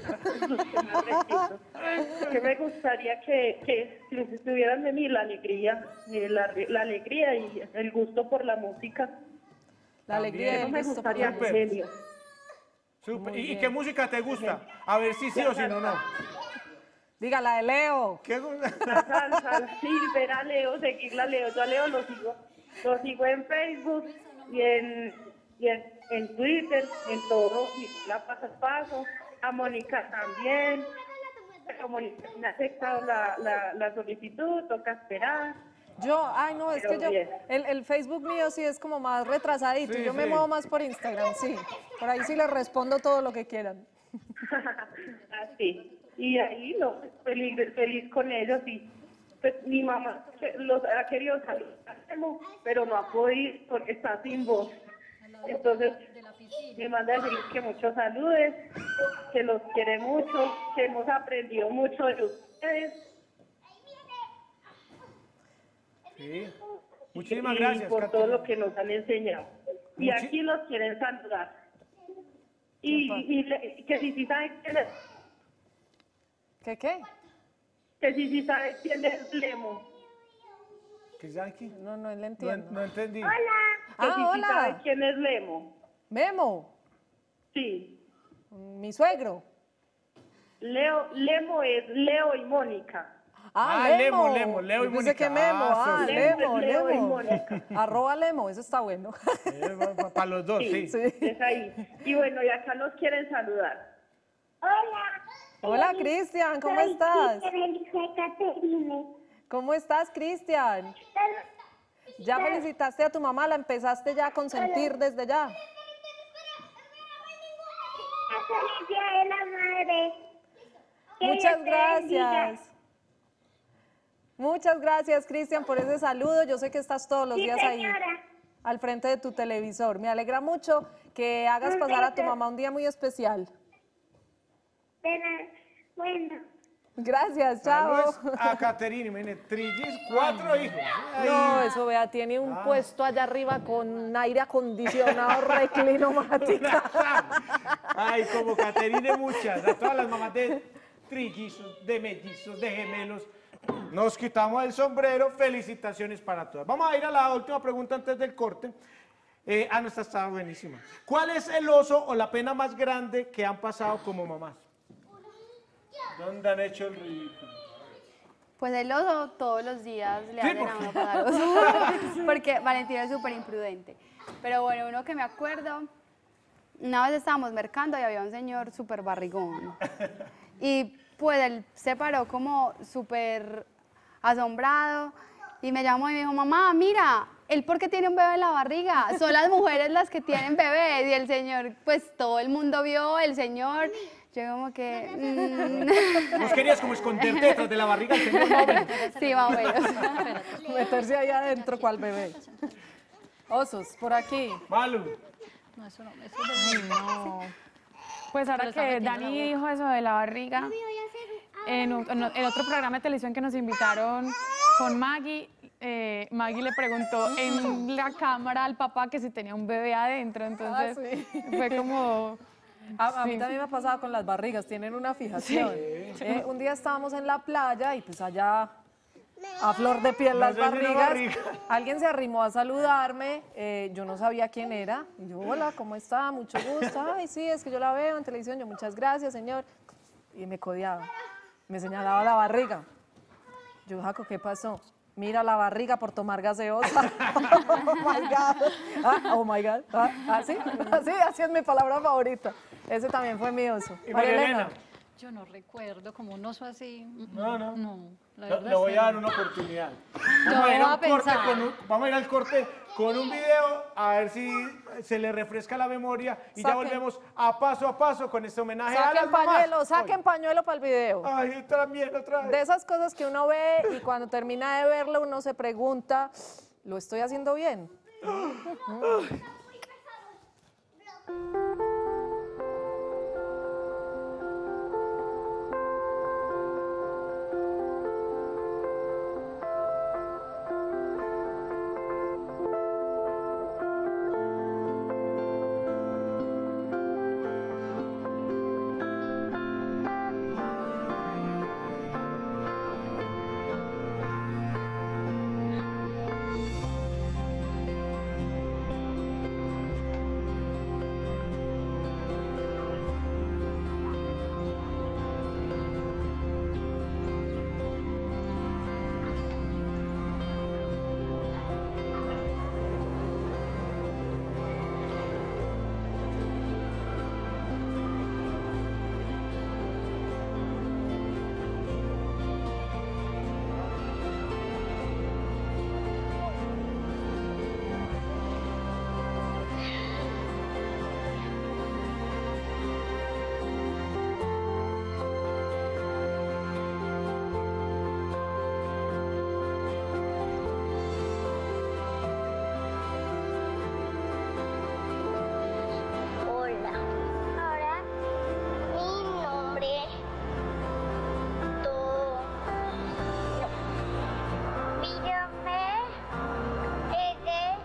que me gustaría que si tuvieran de mí la alegría y el gusto por la música. La alegría y el me gusto por gustaría, la música. serio. Súper. ¿Y qué música te gusta? A ver si sí o si no. Diga la de Leo. ¿Qué La salsa, sí, ver a Leo, seguirla a Leo. Yo a Leo lo sigo en Facebook y en Twitter, en todo, y la paso a paso. A Mónica también. Pero Mónica me ha aceptado la solicitud, toca esperar. Ay no, es que yo, el Facebook mío sí es como más retrasadito, yo me muevo más por Instagram, sí. Por ahí sí les respondo todo lo que quieran. Así. Y ahí no, feliz con ellos y pues mi mamá los ha querido saludar, pero no ha podido porque está sin voz. Entonces me manda a decir que muchos saludes, que los quiere mucho, que hemos aprendido mucho de ustedes. Sí. Muchísimas gracias, por Caterina, todo lo que nos han enseñado. Y aquí los quieren saludar. Y que si saben quién es. ¿Qué? Que si saben quién es Lemo. ¿Qué saben quién? No le entiendo. No entendí. Hola. Que hola. saben quién es Lemo. ¿Memo? Sí. Mi suegro. Lemo es Leo y Mónica. Lemo, Leo y Mónica. Dice que Memo, Leo y Mónica. @ Lemo, eso está bueno. Para los dos, sí. Es ahí. Y bueno, y acá nos quieren saludar. Hola, Cristian, ¿cómo estás? ¿Cómo estás, Cristian? ¿Ya felicitaste a tu mamá? ¿La empezaste ya a consentir desde ya? ¡Feliz Día de la Madre! Muchas gracias. Muchas gracias, Cristian, por ese saludo. Yo sé que estás todos los días ahí al frente de tu televisor. Me alegra mucho que hagas pasar a tu mamá un día muy especial. Bueno. Gracias, chao. A Caterine, mire, trillis, 4 hijos. No, eso vea, tiene un puesto allá arriba con aire acondicionado, reclinomática. Ay, como Caterine, muchas. A todas las mamás de trillizos, de mellizos, de gemelos. Nos quitamos el sombrero, felicitaciones para todas. Vamos a ir a la última pregunta antes del corte. No, esta está buenísima. ¿Cuál es el oso o la pena más grande que han pasado como mamás? ¿Dónde han hecho el ridículo? Pues el oso todos los días le hacen a uno pagar oso, porque Valentina es súper imprudente. Pero bueno, uno que me acuerdo, una vez estábamos mercando y había un señor súper barrigón. Y pues él se paró como súper asombrado y me llamó y me dijo, mamá, mira, ¿él por qué tiene un bebé en la barriga? Son las mujeres las que tienen bebés y el señor, pues todo el mundo vio, el señor, yo como que... ¿Vos querías como esconderte detrás de la barriga del señor? No, ven. Sí, más o menos. Meterse ahí adentro, ¿cuál bebé? Osos, por aquí. Malu. No, eso no, eso Ay, no. Pues ahora está que metiendo la Dani boca. dijo eso de la barriga, en otro programa de televisión que nos invitaron con Maggie, Maggie le preguntó en la cámara al papá que si tenía un bebé adentro, entonces fue como... A mí Sí. también me ha pasado con las barrigas, tienen una fijación. Sí. Un día estábamos en la playa y pues allá a flor de piel las No sé si una barrigas. Alguien se arrimó a saludarme, yo no sabía quién era. Y yo, hola, ¿cómo está? Mucho gusto. Ay, sí, es que yo la veo en televisión. Yo, muchas gracias, señor. Y me codeaba, me señalaba la barriga. Yo, Jaco, ¿qué pasó? Mira la barriga por tomar gaseosa. Oh my God. Oh my God. Así es mi palabra favorita. Ese también fue mi oso. ¿Y María Elena? Yo no recuerdo como un oso así. No. La Le verdad voy sí. a dar una oportunidad. Yo Vamos a ir voy a a un corte pensar. vamos a ir al corte con un video a ver si se le refresca la memoria y ya Saquen. volvemos a paso con este homenaje a las Saquen mamás. pañuelo, saquen pañuelo para el video. Ay, también otra vez. De esas cosas que uno ve y cuando termina de verlo uno se pregunta, ¿lo estoy haciendo bien? Hola. Ahora mi nombre. Mi nombre es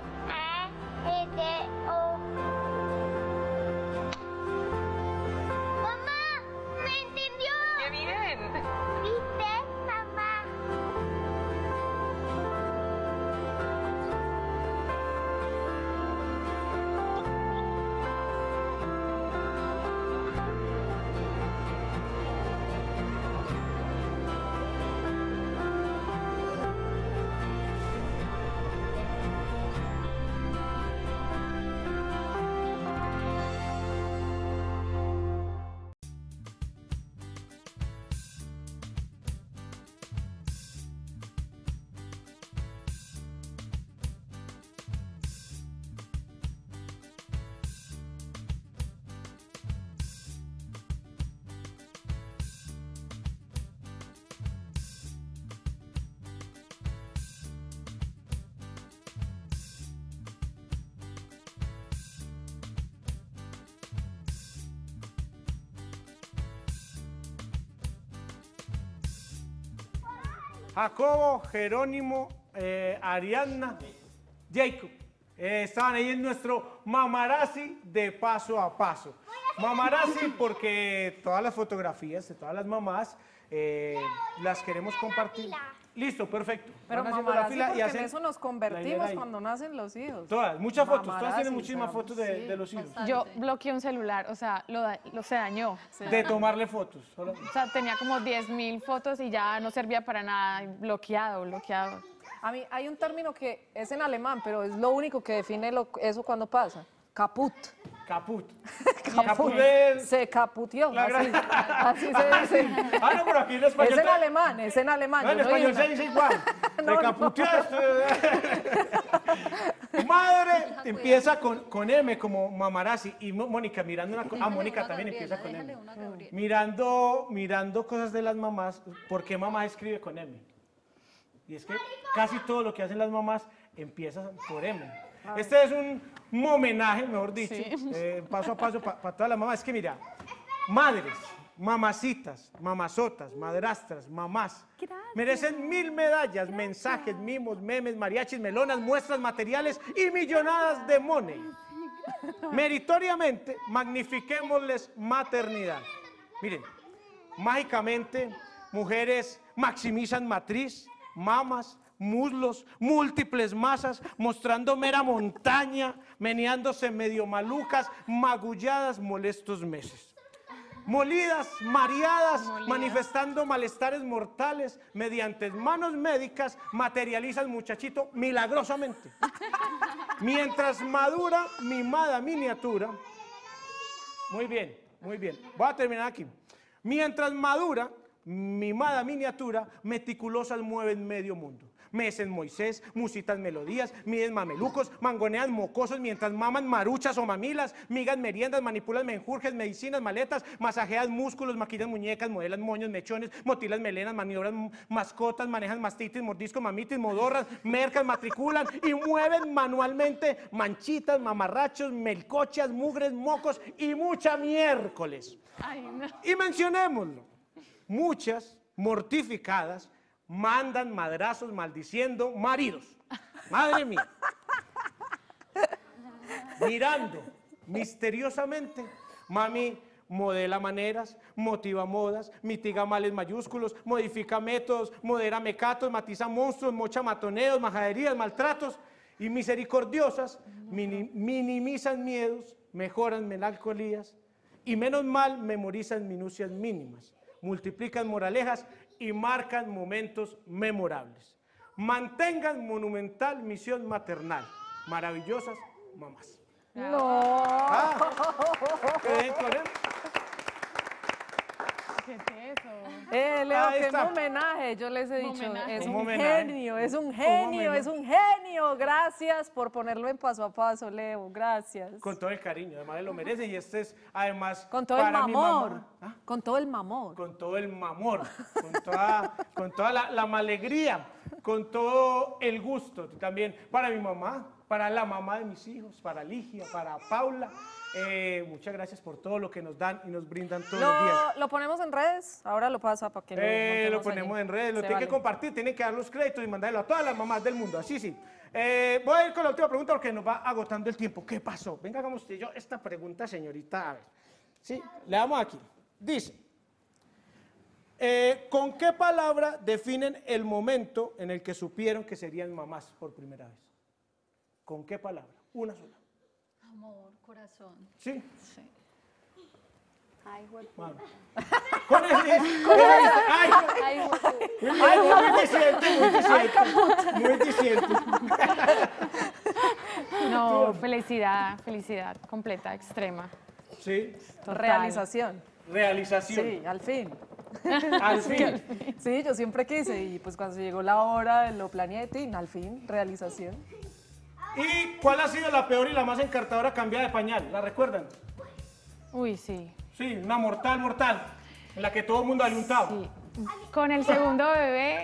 D-A-N-O. ¡Mamá! ¿Me entendió? ¡Qué bien! ¿Viste, mamá? Jacobo, Jerónimo, Ariadna, Jacob. Estaban ahí en nuestro mamarazzi de paso a paso. Mamarazzi porque todas las fotografías de todas las mamás las queremos compartir. Listo, perfecto. Pero Van haciendo la mamarazzi, fila y porque en hacen eso nos la convertimos hilera ahí. cuando nacen los hijos. Todas, muchas fotos. Todas Mamarazzi, tienen muchísimas o sea, fotos de los hijos. Yo bloqueé un celular, o sea, lo se dañó. De tomarle fotos. Solo. O sea, tenía como 10.000 fotos y ya no servía para nada, bloqueado. A mí hay un término que es en alemán, pero es lo único que define eso cuando pasa. Caput. Caput. Caput. es... Se caputió. La Así, gran- así se dice. Ah, no, pero aquí en español... Es en alemán, es en alemán. No, en yo no español dije se dice igual. No, De no. caputear. Madre empieza con M, como Mamarazzi. Y Mónica mirando una cosa. Ah, Mónica también empieza con M. Mirando cosas de las mamás. ¿Por qué mamá escribe con M? Y es que casi todo lo que hacen las mamás empieza por M. Este es un homenaje, mejor dicho, paso a paso para todas las mamás. Es que mira, madres, mamacitas, mamazotas, madrastras, mamás, merecen 1000 medallas, mensajes, mimos, memes, mariachis, melonas, muestras materiales y millonadas de money. Meritoriamente, magnifiquémosles maternidad. Miren, mágicamente, mujeres maximizan matriz, mamas, muslos, múltiples masas, mostrando mera montaña, meneándose medio malucas, magulladas, molestos meses. Molidas, mareadas, manifestando malestares mortales, mediante manos médicas, materializan muchachito milagrosamente. Mientras madura, mimada miniatura. Muy bien, muy bien. Voy a terminar aquí. Mientras madura, mimada miniatura, meticulosas mueven medio mundo. Mecen Moisés, musitan melodías, miden mamelucos, mangonean mocosos mientras maman maruchas o mamilas, migan meriendas, manipulan menjurjes, medicinas, maletas, masajean músculos, maquillan muñecas, modelan moños, mechones, motilan melenas, maniobran mascotas, manejan mastitis, mordiscos, mamitis, modorras, mercas, matriculan y mueven manualmente manchitas, mamarrachos, melcochas, mugres, mocos y mucha miércoles. Ay, no. Y mencionémoslo, muchas mortificadas mandan madrazos maldiciendo maridos. Madre mía. Mirando misteriosamente, mami modela maneras, motiva modas, mitiga males mayúsculos, modifica métodos, modera mecatos, matiza monstruos, mocha matoneos, majaderías, maltratos y misericordiosas, minimizan miedos, mejoran melancolías y menos mal memorizan minucias mínimas, multiplican moralejas y marcan momentos memorables. Mantengan monumental misión maternal. Maravillosas mamás. No. ¿Qué ven con él? ¿Qué es eso? Leo, Ahí qué está. homenaje, yo les he dicho, Homenaje. es Un un homenaje. genio, es un genio, es un genio. Gracias por ponerlo en paso a paso, Leo, gracias. Con todo el cariño, además él lo merece y este es además Con todo el para mi mamor, mamá. ¿Ah? con todo el mamor. Con todo el mamor, con toda la alegría, con todo el gusto. También para mi mamá, para la mamá de mis hijos, para Ligia, para Paula. Muchas gracias por todo lo que nos dan y nos brindan todos los días. ¿Lo ponemos en redes? Ahora lo pasa para que lo montemos Lo ponemos allí. en redes, lo Se tienen que vale. compartir, tienen que dar los créditos y mandarlo a todas las mamás del mundo, así sí. Voy a ir con la última pregunta porque nos va agotando el tiempo. ¿Qué pasó? Venga, hagamos usted y yo esta pregunta, señorita. A ver. Sí, le damos aquí. Dice, ¿con qué palabra definen el momento en el que supieron que serían mamás por primera vez? ¿Con qué palabra? Una sola. Amor, corazón. ¿Sí? Sí. Ay, güey. Bueno. Con ese, ay, muy diciente, muy diciente. No, felicidad, felicidad completa, extrema. Sí. Total. Realización. Realización. Sí, al fin. Al fin. Sí, yo siempre quise y pues cuando llegó la hora lo planeé, tin, al fin, realización. ¿Y cuál ha sido la peor y la más encartadora cambiada de pañal? ¿La recuerdan? Uy, sí. Sí, una mortal, en la que todo el mundo ha ayuntado. Sí. Con el segundo bebé,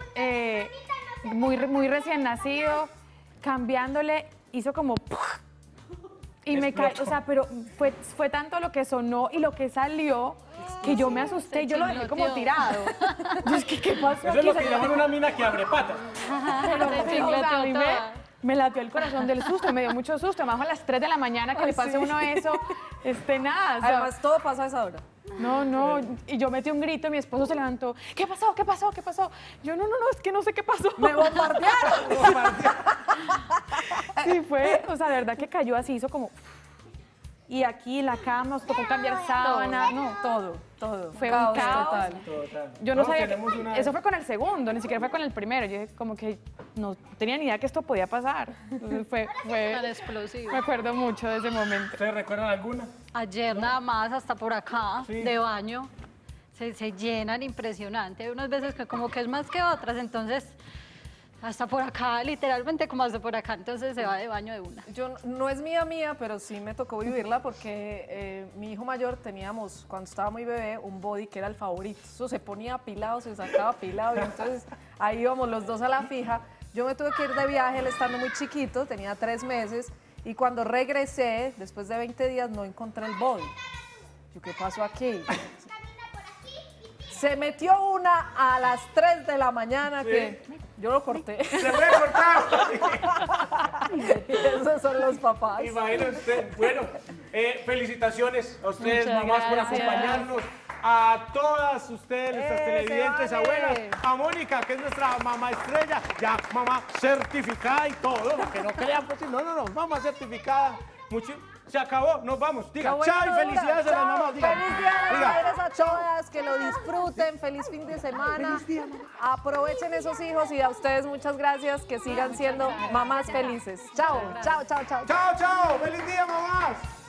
muy recién nacido, cambiándole, hizo como... Y me cayó, o sea, pero fue tanto lo que sonó y lo que salió que yo me asusté y yo lo dejé como tirado. Yo es que, ¿qué pasó? Eso es lo que llaman una mina que abre patas. Pero, o sea, a mí me latió el corazón del susto, me dio mucho susto. Más a las 3 de la mañana que le pase a uno eso, nada. O sea, Además, todo pasa a esa hora. no, y yo metí un grito y mi esposo se levantó. ¿Qué pasó? ¿Qué pasó? ¿Qué pasó? Yo, no, es que no sé qué pasó. ¡Me bombardearon! Sí, fue, o sea, de verdad que cayó así, hizo como... Y aquí la cama, nos tocó cambiar sábana, no. Todo. Fue un caos. total. Yo no sabía tenemos una- eso fue con el segundo, ni siquiera fue con el primero. Yo como que no tenía ni idea que esto podía pasar. Entonces fue Tan explosivo. me acuerdo mucho de ese momento. ¿Ustedes recuerdan alguna? Ayer nada más, hasta por acá, Sí. de baño, se llenan impresionante. Hay unas veces que como que es más que otras, entonces hasta por acá, literalmente como hasta por acá, entonces se va de baño de una. Yo no es mía, pero sí me tocó vivirla porque mi hijo mayor teníamos, cuando estaba muy bebé, un body que era el favorito. Eso se ponía apilado, se sacaba apilado y entonces ahí íbamos los dos a la fija. Yo me tuve que ir de viaje, él estando muy chiquito, tenía 3 meses, y cuando regresé, después de 20 días, no encontré el body. Yo, ¿qué pasó aquí? Se metió una a las 3 de la mañana sí. Que yo lo corté. ¡Se fue cortado! Esos son los papás. Imagínese usted. Bueno, felicitaciones a ustedes, muchas mamás, por gracias. acompañarnos. A todas ustedes, nuestras televidentes, vale. abuelas, a Mónica, que es nuestra mamá estrella, ya mamá certificada y todo, que no crean, pues no, mamá certificada. Se acabó, nos vamos. Diga, chao y felicidades a las mamás. Diga, feliz día a las madres a todas, que lo disfruten, feliz fin de semana. Aprovechen esos hijos y a ustedes muchas gracias, que sigan siendo mamás felices. Chao, chao, chao, chao. Chao, chao, feliz día, mamás.